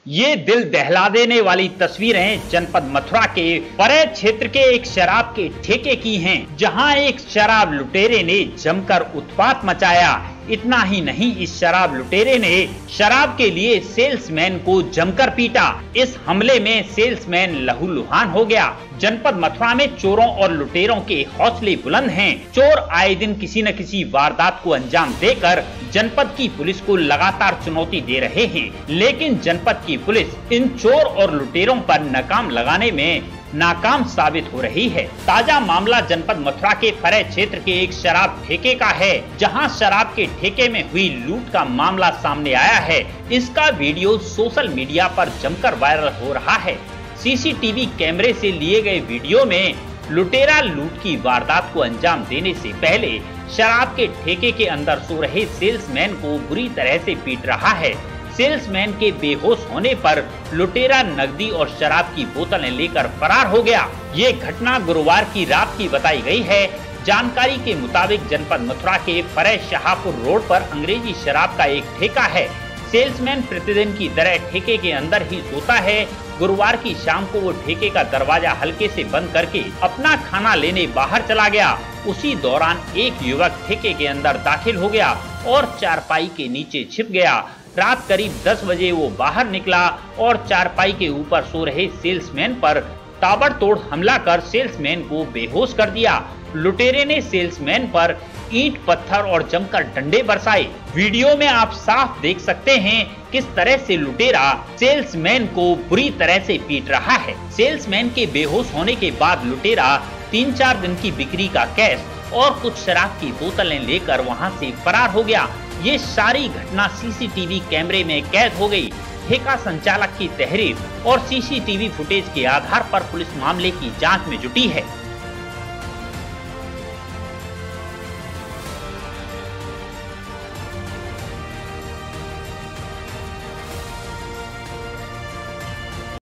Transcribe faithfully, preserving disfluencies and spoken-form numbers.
ये दिल दहला देने वाली तस्वीरें जनपद मथुरा के परेड क्षेत्र के एक शराब के ठेके की हैं, जहां एक शराब लुटेरे ने जमकर उत्पात मचाया। इतना ही नहीं, इस शराब लुटेरे ने शराब के लिए सेल्समैन को जमकर पीटा। इस हमले में सेल्समैन लहूलुहान हो गया। जनपद मथुरा में चोरों और लुटेरों के हौसले बुलंद हैं। चोर आए दिन किसी न किसी वारदात को अंजाम देकर जनपद की पुलिस को लगातार चुनौती दे रहे हैं, लेकिन जनपद की पुलिस इन चोर और लुटेरों पर नाकाम लगाने में नाकाम साबित हो रही है। ताजा मामला जनपद मथुरा के फरेज क्षेत्र के एक शराब ठेके का है, जहां शराब के ठेके में हुई लूट का मामला सामने आया है। इसका वीडियो सोशल मीडिया पर जमकर वायरल हो रहा है। सीसीटीवी कैमरे से लिए गए वीडियो में लुटेरा लूट की वारदात को अंजाम देने से पहले शराब के ठेके के अंदर सो रहे सेल्समैन को बुरी तरह से पीट रहा है। सेल्समैन के बेहोश होने पर लुटेरा नकदी और शराब की बोतलें लेकर फरार हो गया। ये घटना गुरुवार की रात की बताई गई है। जानकारी के मुताबिक जनपद मथुरा के फरेज शाहपुर रोड पर अंग्रेजी शराब का एक ठेका है। सेल्समैन प्रतिदिन की तरह ठेके के अंदर ही सोता है। गुरुवार की शाम को वो ठेके का दरवाजा हल्के से बंद करके अपना खाना लेने बाहर चला गया। उसी दौरान एक युवक ठेके के अंदर दाखिल हो गया और चारपाई के नीचे छिप गया। रात करीब दस बजे वो बाहर निकला और चारपाई के ऊपर सो रहे सेल्समैन पर ताबड़तोड़ हमला कर सेल्समैन को बेहोश कर दिया। लुटेरे ने सेल्समैन पर ईंट पत्थर और जमकर डंडे बरसाए। वीडियो में आप साफ देख सकते हैं किस तरह से लुटेरा सेल्समैन को बुरी तरह से पीट रहा है। सेल्समैन के बेहोश होने के बाद लुटेरा तीन चार दिन की बिक्री का कैश और कुछ शराब की बोतलें लेकर वहां से फरार हो गया। ये सारी घटना सीसीटीवी कैमरे में कैद हो गई। ठेका संचालक की तहरीर और सीसीटीवी फुटेज के आधार पर पुलिस मामले की जांच में जुटी है।